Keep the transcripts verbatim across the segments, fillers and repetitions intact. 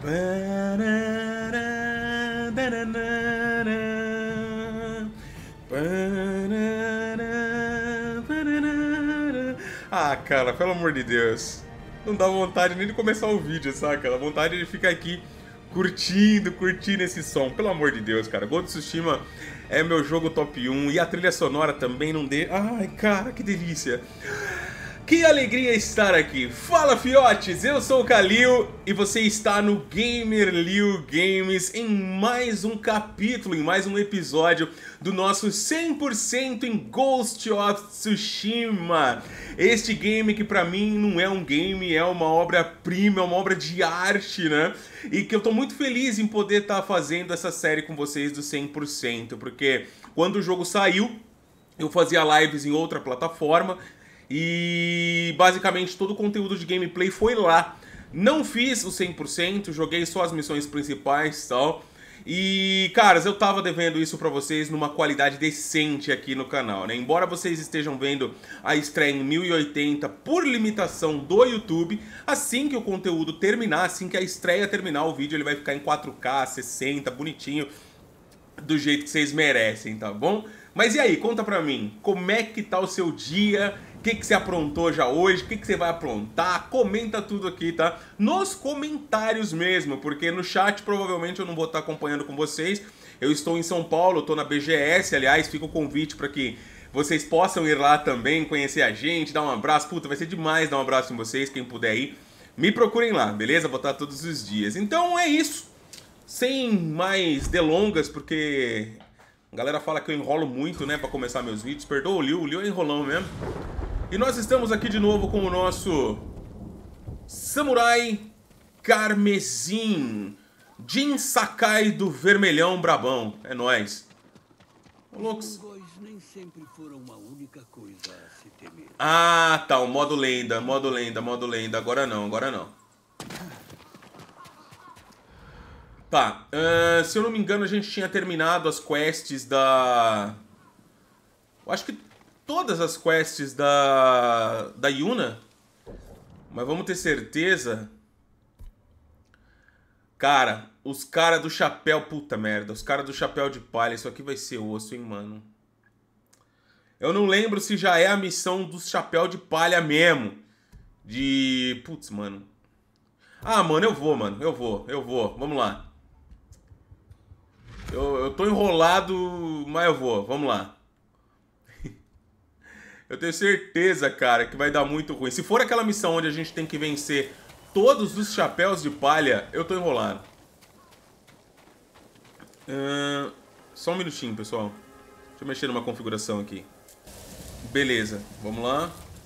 Ah, cara, pelo amor de Deus. Não dá vontade nem de começar o vídeo, saca? Dá vontade de ficar aqui curtindo, curtindo esse som. Pelo amor de Deus, cara. Ghost of Tsushima é meu jogo top um. E a trilha sonora também não dê... Ai, cara, que delícia. Que alegria estar aqui. Fala, fiotes, eu sou o Kalil e você está no GamerLiu Games em mais um capítulo, em mais um episódio do nosso cem por cento em Ghost of Tsushima. Este game que pra mim não é um game, é uma obra-prima, é uma obra de arte, né? E que eu tô muito feliz em poder estar fazendo essa série com vocês do cem por cento, porque quando o jogo saiu, eu fazia lives em outra plataforma, e basicamente todo o conteúdo de gameplay foi lá. Não fiz o cem por cento, joguei só as missões principais e tal. E, caras, eu tava devendo isso pra vocês numa qualidade decente aqui no canal, né? Embora vocês estejam vendo a estreia em mil e oitenta por limitação do YouTube, assim que o conteúdo terminar, assim que a estreia terminar, o vídeo ele vai ficar em quatro K, sessenta, bonitinho, do jeito que vocês merecem, tá bom? Mas e aí, conta pra mim, como é que tá o seu dia? O que, que você aprontou já hoje? O que, que você vai aprontar? Comenta tudo aqui, tá? Nos comentários mesmo, porque no chat provavelmente eu não vou estar acompanhando com vocês. Eu estou em São Paulo, estou na B G S, aliás, fica o convite para que vocês possam ir lá também, conhecer a gente, dar um abraço. Puta, vai ser demais dar um abraço em vocês, quem puder ir. Me procurem lá, beleza? Vou estar todos os dias. Então é isso. Sem mais delongas, porque a galera fala que eu enrolo muito, né, para começar meus vídeos. Perdoa o Liu, o Liu é enrolão mesmo. E nós estamos aqui de novo com o nosso Samurai Carmesim, Jin Sakai do Vermelhão Brabão. É nóis. Loucos. Ah, tá, o modo lenda, modo lenda, modo lenda. Agora não, agora não. Tá, uh, se eu não me engano a gente tinha terminado as quests da... Eu acho que todas as quests da, da Yuna, mas vamos ter certeza. Cara, os caras do chapéu, puta merda, os caras do chapéu de palha, isso aqui vai ser osso, hein, mano. Eu não lembro se já é a missão dos chapéu de palha mesmo. De... Putz, mano. Ah, mano, eu vou, mano, eu vou, eu vou, vamos lá. Eu, eu tô enrolado, mas eu vou, vamos lá. Eu tenho certeza, cara, que vai dar muito ruim. Se for aquela missão onde a gente tem que vencer todos os chapéus de palha, eu tô enrolado. Uh, só um minutinho, pessoal. Deixa eu mexer numa configuração aqui. Beleza, vamos lá.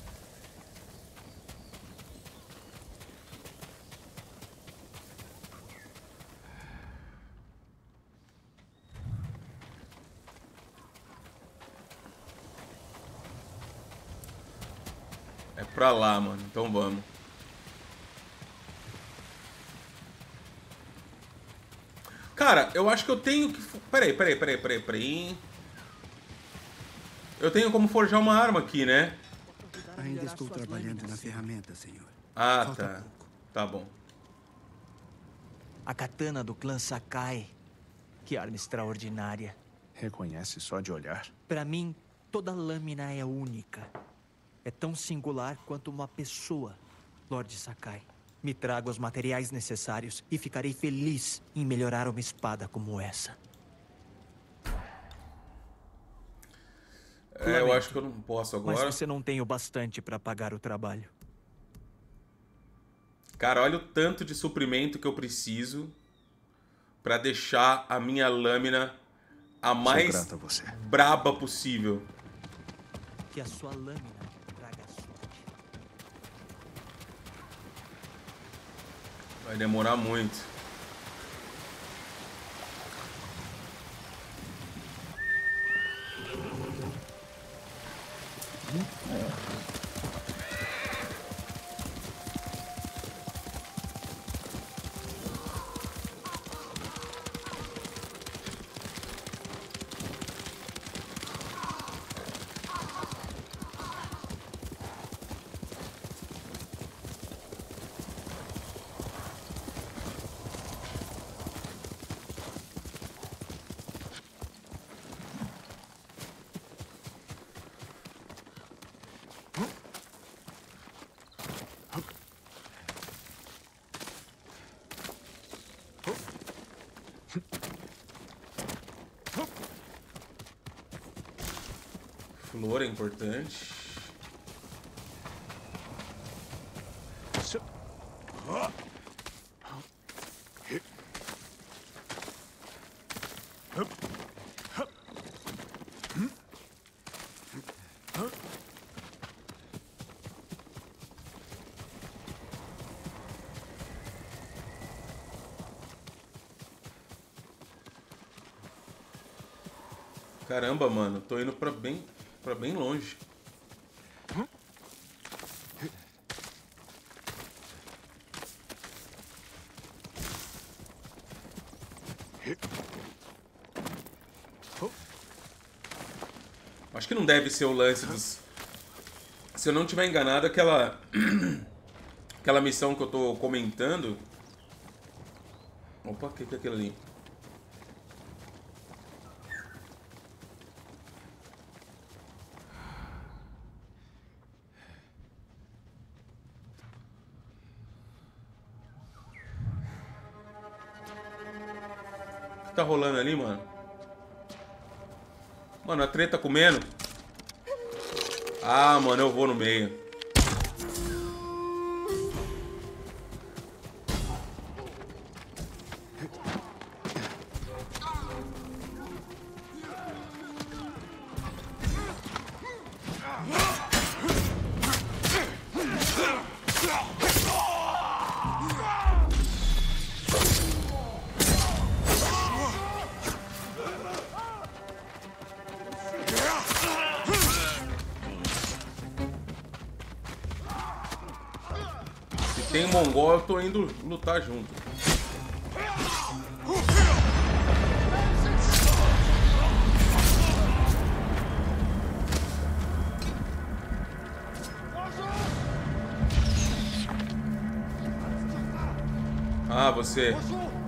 É pra lá, mano. Então vamos. Cara, eu acho que eu tenho que... Peraí, peraí, peraí, peraí, peraí. Eu tenho como forjar uma arma aqui, né? Ainda estou trabalhando na ferramenta, senhor. Ah, tá. Tá bom. A katana do clã Sakai. Que arma extraordinária. Reconhece só de olhar? Pra mim, toda lâmina é única. É tão singular quanto uma pessoa, Lord Sakai. Me trago os materiais necessários e ficarei feliz em melhorar uma espada como essa. É, eu acho que eu não posso agora. Mas você não tem o bastante para pagar o trabalho. Cara, olha o tanto de suprimento que eu preciso pra deixar a minha lâmina a mais braba possível. Que a sua lâmina traga sorte. Vai demorar muito. Flor é importante. Caramba, mano, tô indo pra bem, pra bem longe. Acho que não deve ser o lance dos... Se eu não tiver enganado, aquela... aquela missão que eu tô comentando... Opa, o que que é aquilo ali? O que tá rolando ali, mano? Mano, a treta comendo. Ah, mano, eu vou no meio. Tem mongol, eu tô indo lutar junto. Ah, você.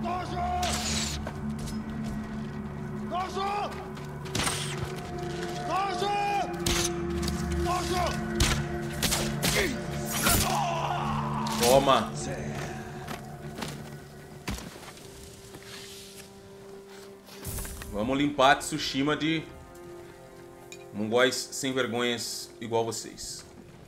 Toma. Vamos limpar Tsushima de mongóis sem vergonhas igual vocês.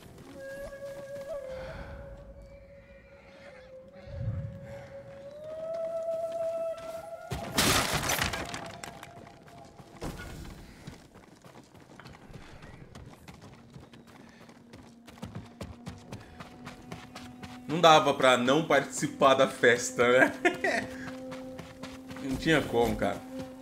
Não dava pra não participar da festa, né? Não tinha como, cara.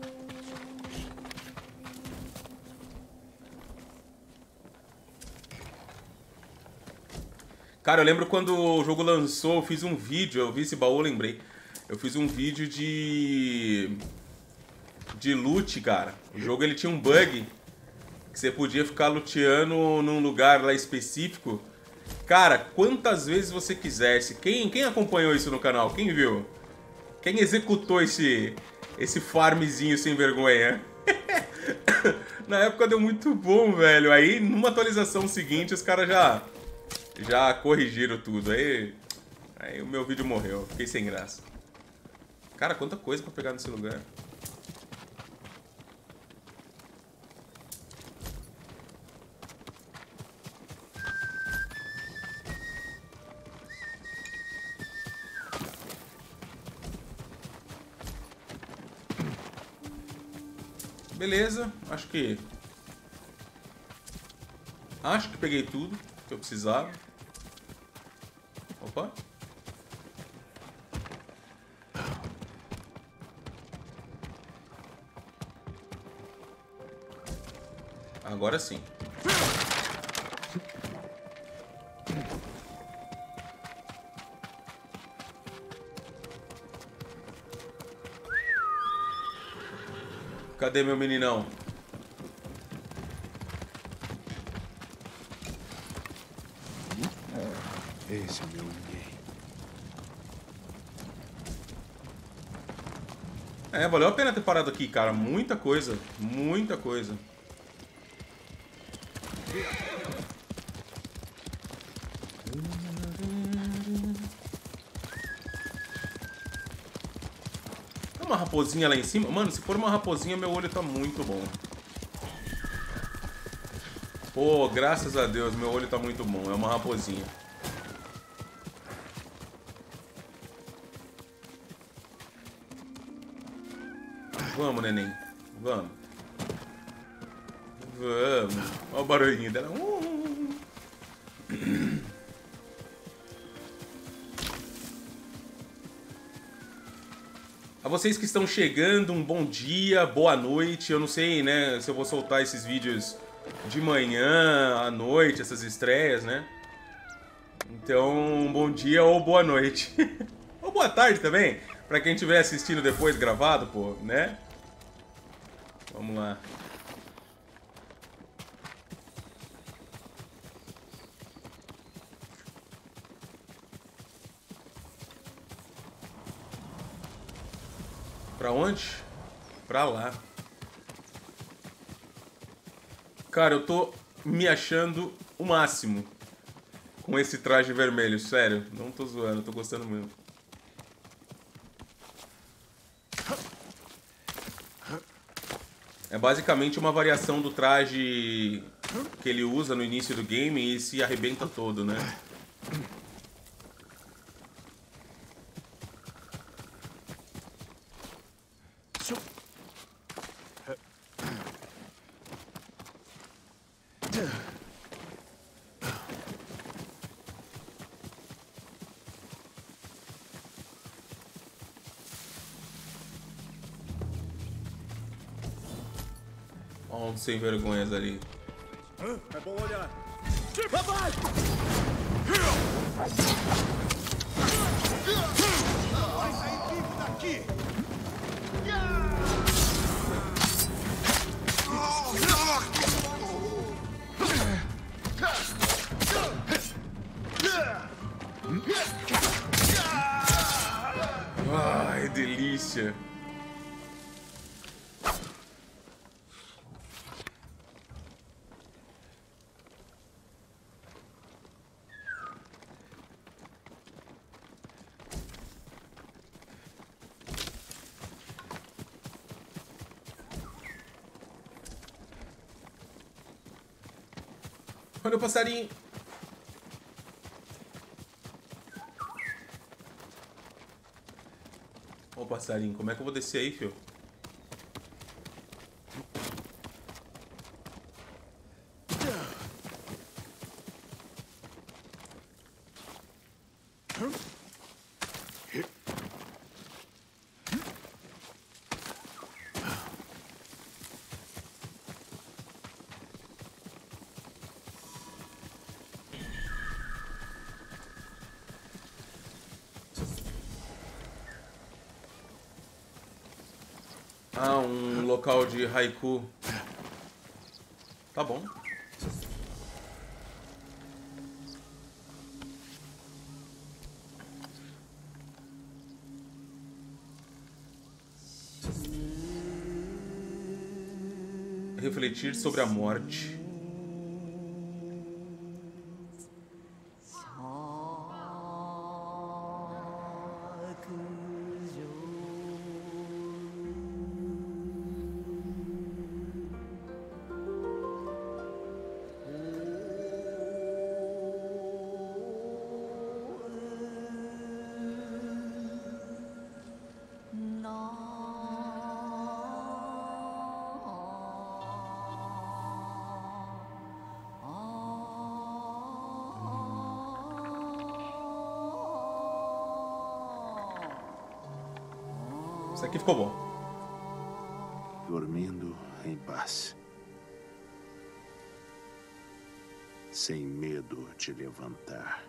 Cara, eu lembro quando o jogo lançou, eu fiz um vídeo, eu vi esse baú, eu lembrei. Eu fiz um vídeo de... de loot, cara. O jogo, ele tinha um bug que você podia ficar luteando num lugar lá específico. Cara, quantas vezes você quisesse. Quem, quem acompanhou isso no canal? Quem viu? Quem executou esse, esse farmzinho sem vergonha? Na época deu muito bom, velho. Aí, numa atualização seguinte, os caras já, já corrigiram tudo. Aí, aí o meu vídeo morreu. Fiquei sem graça. Cara, quanta coisa pra pegar nesse lugar. Beleza, acho que... Acho que peguei tudo que eu precisava. Opa. Agora sim. Cadê meu meninão? Esse é o meu ninguém. É, valeu a pena ter parado aqui, cara. Muita coisa. Muita coisa. Tem uma raposinha lá em cima? Mano, se for uma raposinha, meu olho tá muito bom. Pô, graças a Deus, meu olho tá muito bom. É uma raposinha. Vamos, neném. Vamos. Vamos. Olha o barulhinho dela. A vocês que estão chegando, um bom dia, boa noite. Eu não sei, né, se eu vou soltar esses vídeos de manhã, à noite, essas estreias, né? Então, bom dia ou boa noite. Ou boa tarde também, pra quem estiver assistindo depois gravado, pô, né? Vamos lá. Pra onde? Pra lá. Cara, eu tô me achando o máximo com esse traje vermelho, sério. Não tô zoando, eu tô gostando muito. É basicamente uma variação do traje que ele usa no início do game e se arrebenta todo, né? Olha uns sem vergonhas ali. É bom olhar. Papai! Vai sair vivo daqui! Ai, delícia. Olha o passarinho. Ó o passarinho. Como é que eu vou descer aí, fio? Ah, um local de haiku. Tá bom. Refletir sobre a morte. Isso aqui ficou bom. Dormindo em paz. Sem medo de levantar.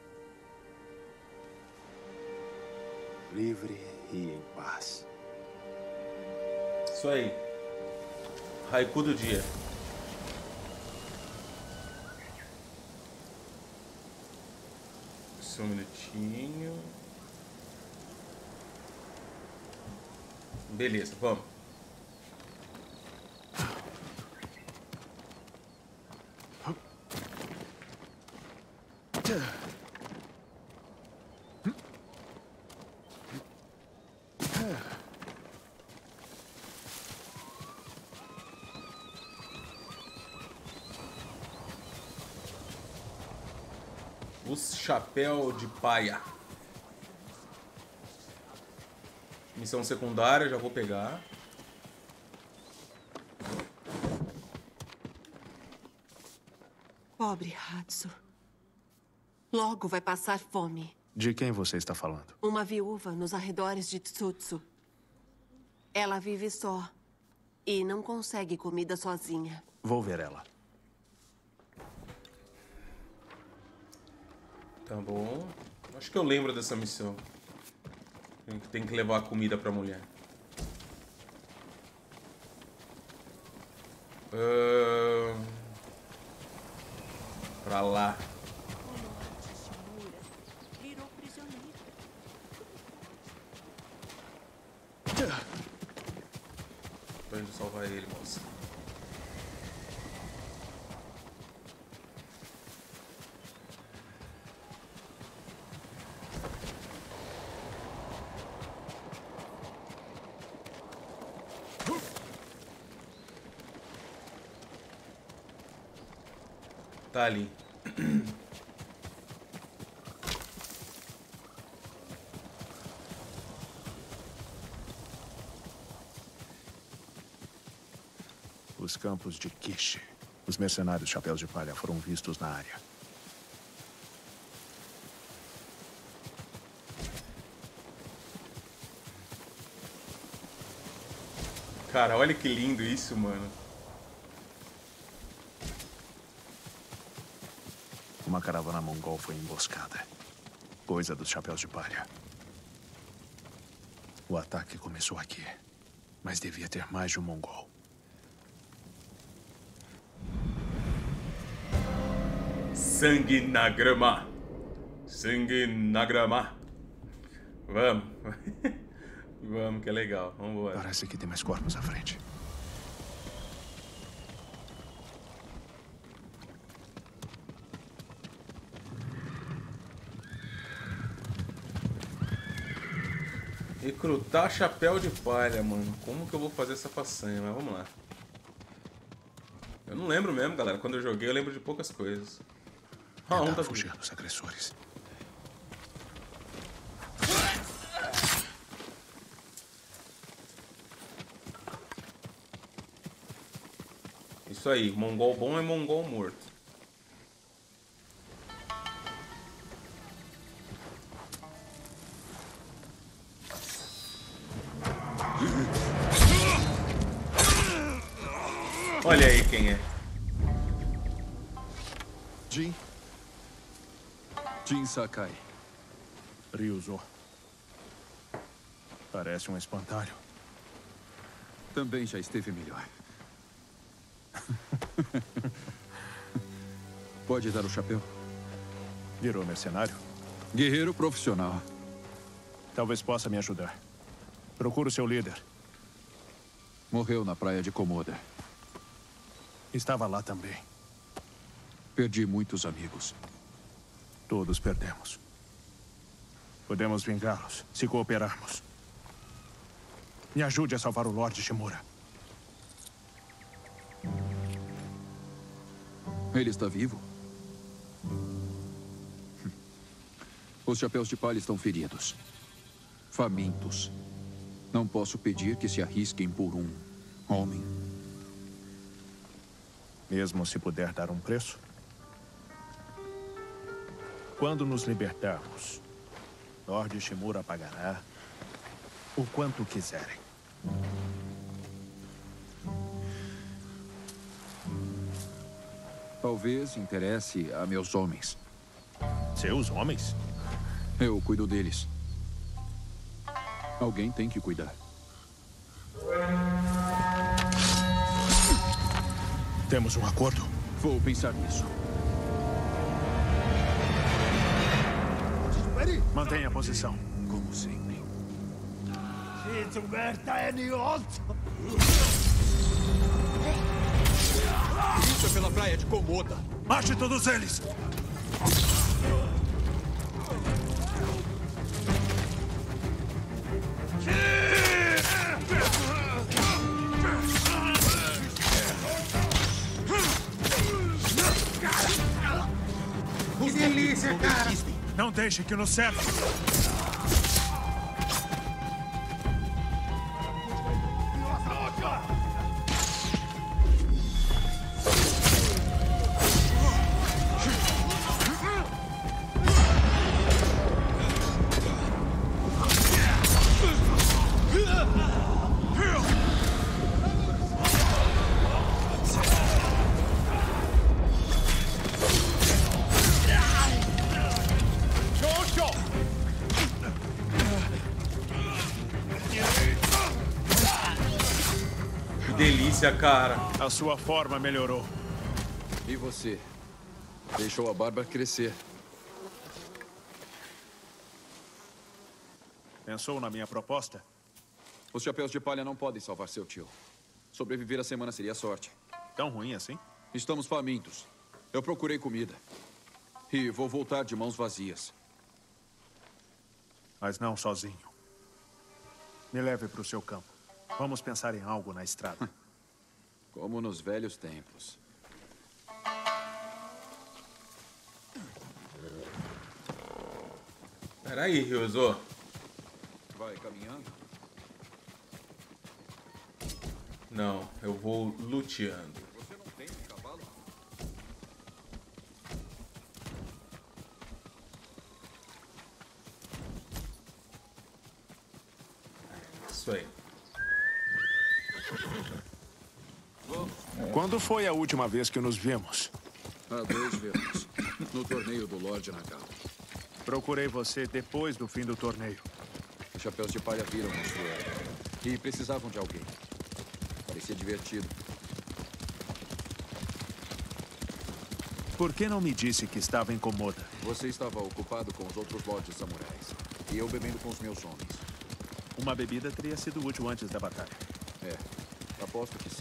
Livre e em paz. Isso aí. Haiku do dia. Só um minutinho. Beleza, vamos. Os Chapéu de Palha. Missão secundária, já vou pegar. Pobre Hatsu. Logo vai passar fome. De quem você está falando? Uma viúva nos arredores de Tsutsu. Ela vive só e não consegue comida sozinha. Vou ver ela. Tá bom. Acho que eu lembro dessa missão. Tem que levar comida pra mulher. Uh... Pra lá. Tô indo salvar ele, moça. Tá ali. Os campos de Kishi. Os mercenários Chapéus de Palha foram vistos na área. Cara, olha que lindo isso, mano. Uma caravana mongol foi emboscada. Coisa dos Chapéus de Palha. O ataque começou aqui. Mas devia ter mais de um mongol. Sangue na grama. Sangue na grama. Vamos. Vamos, que é legal. Vamos embora. Parece que tem mais corpos à frente. Recrutar Chapéu de Palha, mano. Como que eu vou fazer essa façanha? Mas vamos lá. Eu não lembro mesmo, galera. Quando eu joguei, eu lembro de poucas coisas. Ah, um tá fugir dos agressores. Isso aí. Mongol bom é mongol morto. Olha aí quem é. Jin. Jin Sakai. Ryuzo. Parece um espantalho. Também já esteve melhor. Pode dar o chapéu? Virou mercenário? Guerreiro profissional. Talvez possa me ajudar. Procuro seu líder. Morreu na praia de Komoda. Estava lá também. Perdi muitos amigos. Todos perdemos. Podemos vingá-los, se cooperarmos. Me ajude a salvar o Lorde Shimura. Ele está vivo? Os Chapéus de Palha estão feridos. Famintos. Não posso pedir que se arrisquem por um homem. Mesmo se puder dar um preço? Quando nos libertarmos, Lorde Shimura pagará o quanto quiserem. Talvez interesse a meus homens. Seus homens? Eu cuido deles. Alguém tem que cuidar. Temos um acordo? Vou pensar nisso. Mantenha a posição. Como sempre. Isso é pela praia de Komoda. Mate todos eles! Que delícia, cara! deixe que nos cerque. Delícia, cara. A sua forma melhorou. E você? Deixou a barba crescer. Pensou na minha proposta? Os chapéus de palha não podem salvar seu tio. Sobreviver a semana seria sorte. Tão ruim assim? Estamos famintos. Eu procurei comida. E vou voltar de mãos vazias. Mas não sozinho. Me leve para o seu campo. Vamos pensar em algo na estrada. Como nos velhos tempos. Peraí, Ryuzo. Vai caminhando? Não, eu vou luteando. Você não tem um cavalo? Isso aí. Quando foi a última vez que nos vimos? Há dois verões. No torneio do Lorde Nagal. Procurei você depois do fim do torneio. Os chapéus de palha viram a sua era. E precisavam de alguém. Parecia divertido. Por que não me disse que estava incômoda? Você estava ocupado com os outros lordes samurais. E eu bebendo com os meus homens. Uma bebida teria sido útil antes da batalha. É, aposto que sim.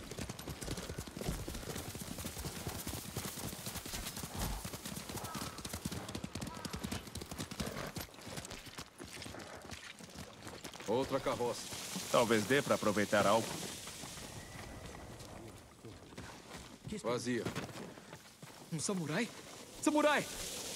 Outra carroça. Talvez dê para aproveitar algo. Vazia. Um samurai? Samurai!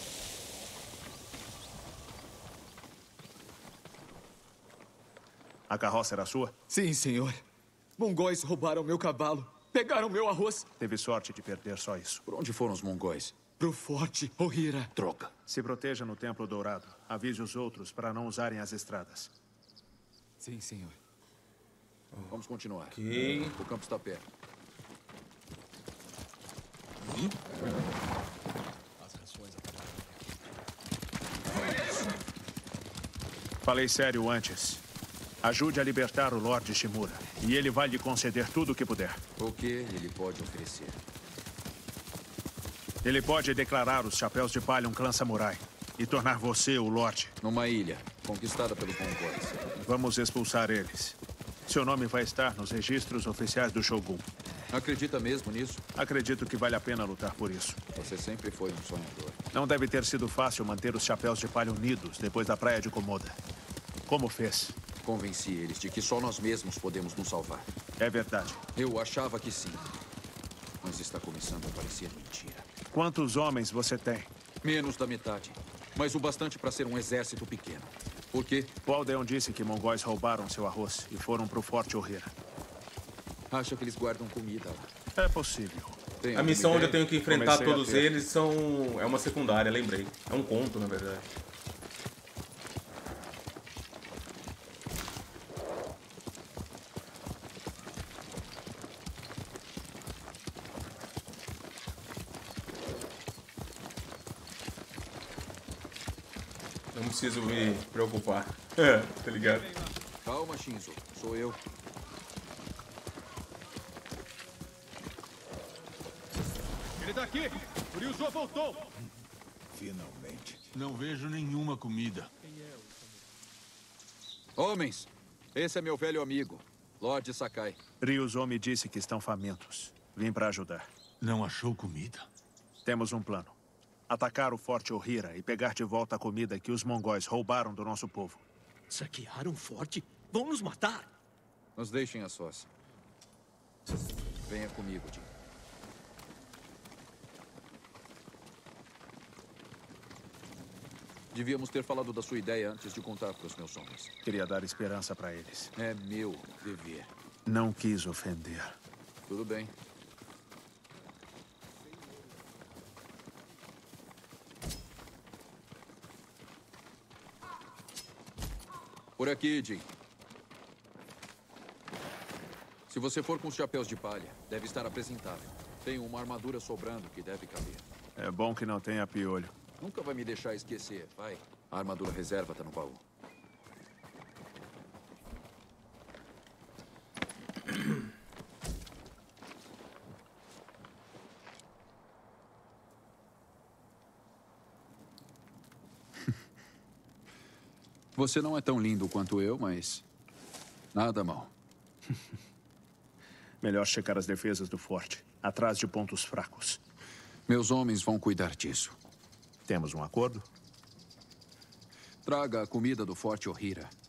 A carroça era sua? Sim, senhor. Mongóis roubaram meu cavalo. Pegaram meu arroz. Teve sorte de perder só isso. Por onde foram os mongóis? Pro forte, Ohira. Troca. Se proteja no Templo Dourado. Avise os outros para não usarem as estradas. Sim, senhor. Vamos continuar. Ok. O campo está perto. Falei sério antes. Ajude a libertar o Lorde Shimura. E ele vai lhe conceder tudo o que puder. O que ele pode oferecer? Ele pode declarar os Chapéus de Palha um clã samurai. E tornar você o Lorde. Numa ilha, conquistada pelos mongóis. Vamos expulsar eles. Seu nome vai estar nos registros oficiais do Shogun. Acredita mesmo nisso? Acredito que vale a pena lutar por isso. Você sempre foi um sonhador. Não deve ter sido fácil manter os Chapéus de Palha unidos depois da praia de Komoda. Como fez? Convenci eles de que só nós mesmos podemos nos salvar. É verdade. Eu achava que sim. Mas está começando a parecer mentira. Quantos homens você tem? Menos da metade. Mas o bastante para ser um exército pequeno. Por quê? O aldeão disse que mongóis roubaram seu arroz e foram para o Forte Ohira. Acha que eles guardam comida lá? É possível. Tem A missão onde eu tenho que enfrentar Comecei a todos ter. eles são... é uma secundária, lembrei. É um conto, na verdade. Não preciso me preocupar. Tá ligado? Calma, Shinzo. Sou eu. Ele tá aqui! O Ryuzo voltou! Finalmente. Não vejo nenhuma comida. Homens, esse é meu velho amigo, Lorde Sakai. Ryuzo me disse que estão famintos. Vim para ajudar. Não achou comida? Temos um plano. Atacar o Forte Ohira e pegar de volta a comida que os mongóis roubaram do nosso povo. Saquearam o forte? Vão nos matar! Nos deixem a sós. Venha comigo, Jin. Devíamos ter falado da sua ideia antes de contar para os meus homens. Queria dar esperança para eles. É meu dever. Não quis ofender. Tudo bem. Por aqui, Jim. Se você for com os chapéus de palha, deve estar apresentável. Tem uma armadura sobrando que deve caber. É bom que não tenha piolho. Nunca vai me deixar esquecer, vai. A armadura reserva tá no baú. Você não é tão lindo quanto eu, mas nada mal. Melhor checar as defesas do forte, atrás de pontos fracos. Meus homens vão cuidar disso. Temos um acordo? Traga a comida do Forte Ohira.